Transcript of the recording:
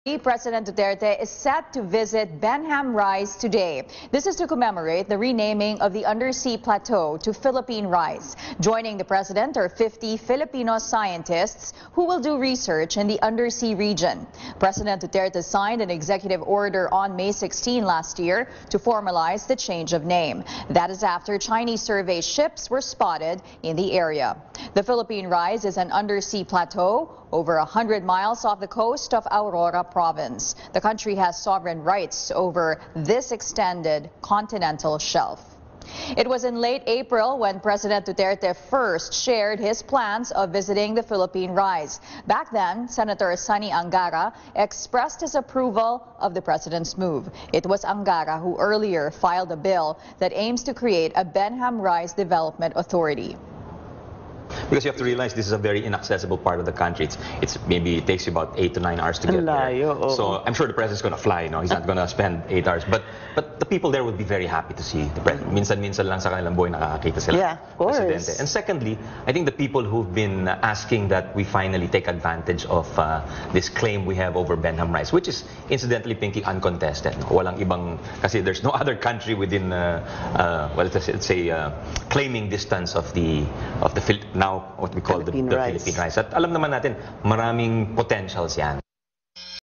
President Duterte is set to visit Benham Rice today. This is to commemorate the renaming of the undersea plateau to Philippine Rice. Joining the president are 50 Filipino scientists who will do research in the undersea region. President Duterte signed an executive order on May 16 last year to formalize the change of name. That is after Chinese survey ships were spotted in the area. The Philippine Rice is an undersea plateau over 100 miles off the coast of Aurora Province. The country has sovereign rights over this extended continental shelf. It was in late April when President Duterte first shared his plans of visiting the Philippine Rice. Back then, Senator Sonny Angara expressed his approval of the president's move. It was Angara who earlier filed a bill that aims to create a Benham Rice Development Authority. Because you have to realize this is a very inaccessible part of the country. Maybe it takes you about 8 to 9 hours to get there. So I'm sure the president's going to fly. He's not going to spend 8 hours. But the people there would be very happy to see the president. Minsan-minsan lang sa kanilang buhay nakakakita sila. Yeah, of course. Presidente. And secondly, I think the people who've been asking that we finally take advantage of this claim we have over Benham Rice, which is incidentally, Pinky, uncontested. Walang ibang, kasi there's no other country within, let's say, claiming distance of the now what we call the Philippine Rice. At alam naman natin, maraming potentials yan.